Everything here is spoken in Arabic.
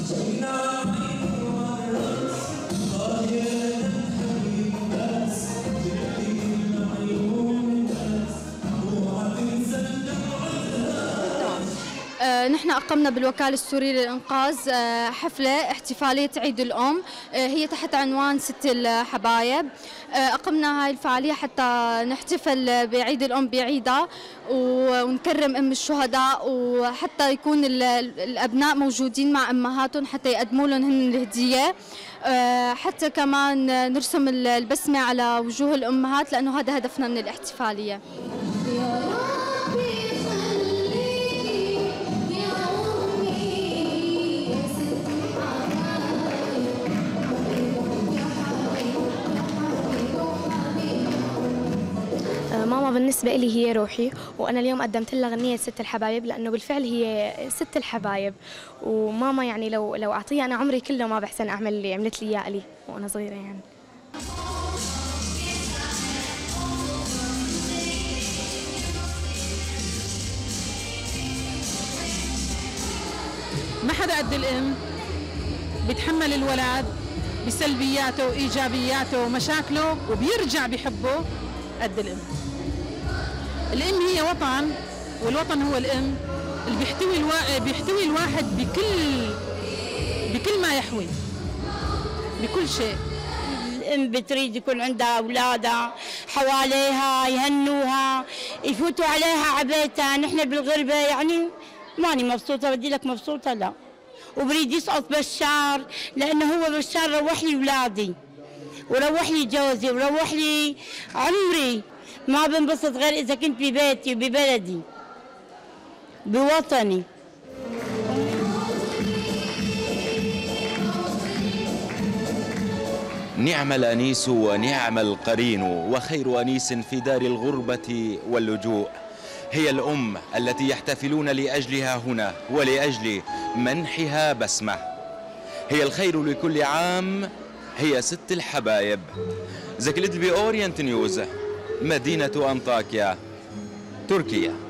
نحن أقمنا بالوكالة السورية للإنقاذ حفلة احتفالية عيد الأم، هي تحت عنوان ست الحبايب. أقمنا هاي الفعالية حتى نحتفل بعيد الأم بعيدها ونكرم أم الشهداء، وحتى يكون الأبناء موجودين مع أمهاتهم حتى يقدموا لهم هن الهدية، حتى كمان نرسم البسمة على وجوه الأمهات، لأنه هذا هدفنا من الاحتفالية. ماما بالنسبة لي هي روحي، وأنا اليوم قدمت لها غنية ست الحبايب لأنه بالفعل هي ست الحبايب، وماما يعني لو أعطيها أنا عمري كله ما بحسن أعمل اللي عملت لي إياه وأنا صغيرة يعني. ما حدا قد الأم، بيتحمل الولد بسلبياته وإيجابياته ومشاكله وبيرجع بحبه قد الأم. الأم هي وطن، والوطن هو الأم اللي بيحتوي الواحد بكل ما يحوي، بكل شيء. الأم بتريد يكون عندها أولادها حواليها يهنوها يفوتوا عليها عبيتها. نحن بالغربة يعني ماني مبسوطة، بدي لك مبسوطة لا، وبريد يسقط بشار لأنه هو بشار روح لي أولادي وروح لي جوزي وروح لي عمري. ما بنبسط غير إذا كنت ببيتي وببلدي بوطني. نعم الأنيس ونعم القرين، وخير أنيس في دار الغربة واللجوء هي الأم التي يحتفلون لأجلها هنا ولأجل منحها بسمة. هي الخير لكل عام، هي ست الحبايب. زكلت بأورينت نيوز، مدينة أنطاكيا، تركيا.